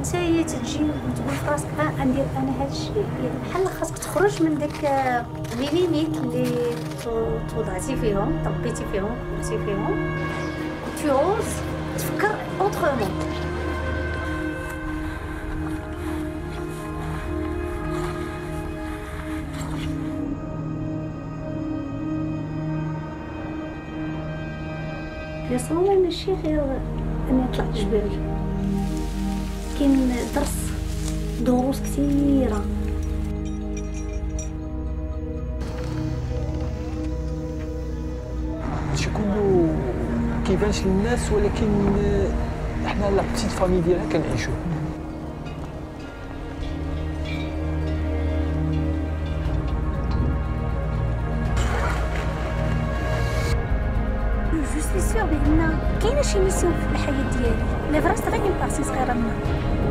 نتايا تجي وتقول في راسك ندير انا هذا الشيء، يعني بحال خاصك تخرج من داك لي ليميت اللي توضعتي فيهم، طبيتي فيهم، كبرتي فيهم، توز تفكر اوترومون. الرسالة ماشي غير أني طلع الجبال، كاين دروس كثيرة. هادشي كله كيبانش للناس، ولكن حنا لا بتيت فامي ديالها كنعيشوه. جو سوي سيغ بأن كاينه شي ميسيون في الحياة ديالي، لي فرا سي غير اون بارتي صغيرة منها.